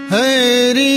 ಹರಿ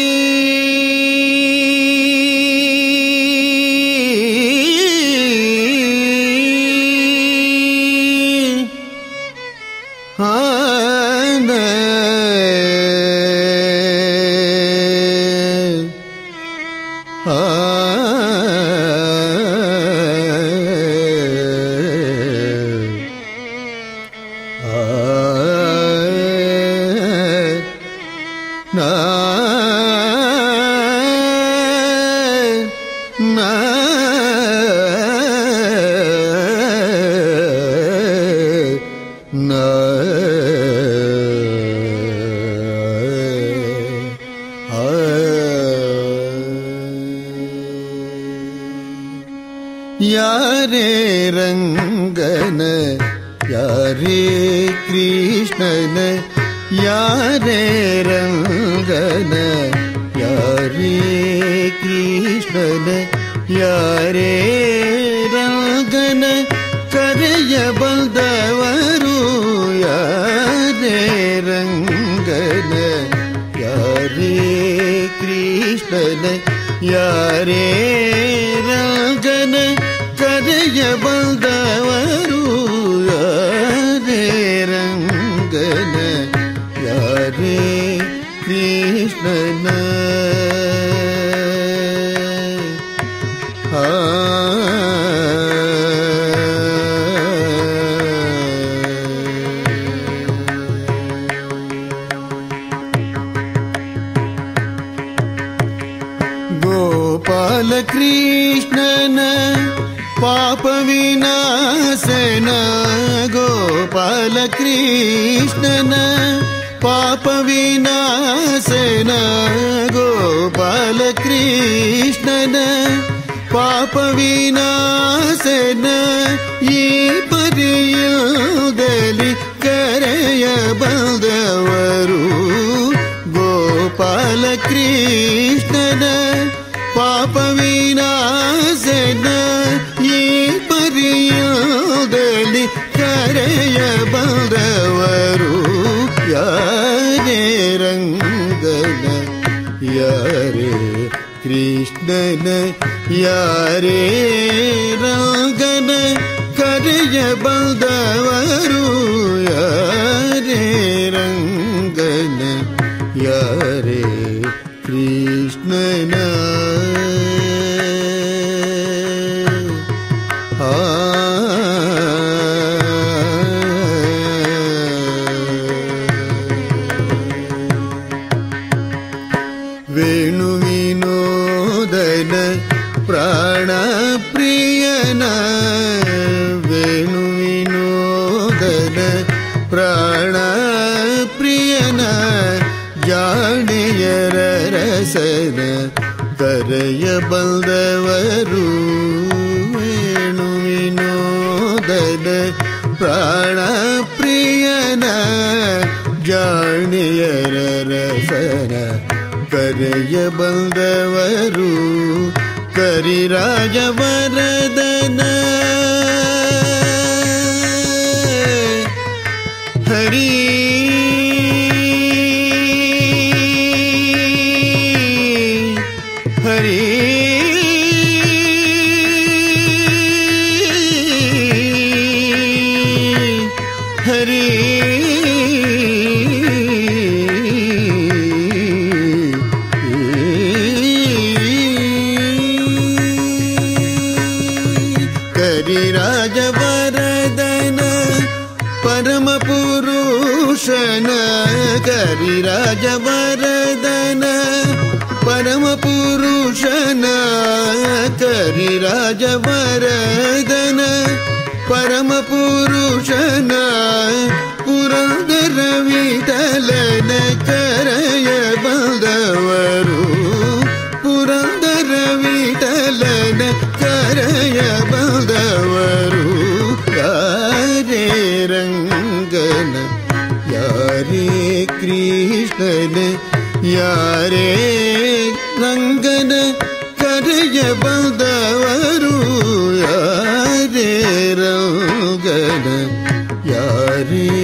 ಯಾರೇ ರಂಗನ ಯಾರೇ ಕೃಷ್ಣನ ಯಾರೇ ರಂಗನ ಯಾರೇ ಕೃಷ್ಣನ ಯಾರೇ ರಂಗನ ಕರೆಯಬಲ್ಲವರು ಯಾರೇ ರಂಗನ ಯಾರೇ ಕೃಷ್ಣನ ಯಾರೇ ರಂಗನ ಕರೆಯಬಲ್ಲವರು ಯಾರೇ ರಂಗನ ಯಾರೇ ಕೃಷ್ಣನ ಗೋಪಾಲ ಕೃಷ್ಣನ ಪಾಪ ವಿನಾಶನ ಗೋಪಾಲ ಕೃಷ್ಣನ ಪಾಪ ವಿನಾಶನ ಗೋಪಾಲ ಕೃಷ್ಣನ ಪಾಪ ವಿನಾಶನ ಈ ಪರಿಯದಲ್ಲಿ ಕರೆಯಬಲ್ಲವರು ಗೋಪಾಲ ಕೃಷ್ಣನ ಪಾಪ ವಿನಾಶನ ಈ ಪರಿಯದಲ್ಲಿ ಕರೆಯಬಲ್ಲವರು ಯಾರೇ ರಂಗನ ಯಾರೇ ಕೃಷ್ಣನ ಯಾರೇ ರಂಗನ ಕರೆಯಬಲ್ಲವರು ಯಾರೇ ರಂಗನ ಯಾರೇ ಕೃಷ್ಣನ ವೇಣು ವಿನೋದನ ಪ್ರಾಣ ಪ್ರಿಯನ ವೇಣು ವಿನೋದನ ಪ್ರಾಣ ಪ್ರಿಯನ ಜಾಣೆಯರ ರಸನ ಕರೆಯಬಲ್ಲವರು ವೇಣು ವಿನೋದನ ಪ್ರಾಣ ಪ್ರಿಯನ ಜಾಣೆಯರ ರಸನ ಕರೆಯಬಲ್ಲವರು ಕರಿರಾಜವರದನ ಹರಿ ಹರಿ ಹರಿ ಕರಿರಾಜವರದನ ಪರಮ ಪುರುಷನ ಕರಿರಾಜವರದನ ಪರಮ ಪುರುಷನ ಕರಿರಾಜವರದನ ಪರಮ ಪುರುಷನ ಪುರಂದರ ವಿಠಲನ ಕರೆಯಬಲ್ಲವರು ಪುರಂದರ ವಿಠಲನ ಕರೆಯಬಲ್ಲವರು ಯಾರೇ ರಂಗನ ಯಾರೇ ಕೃಷ್ಣನ ಯಾರೇ ರಂಗನ ಕರೆಯಬಲ್ಲವರು ಯಾರೇ ರಂಗನ ಯಾರೇ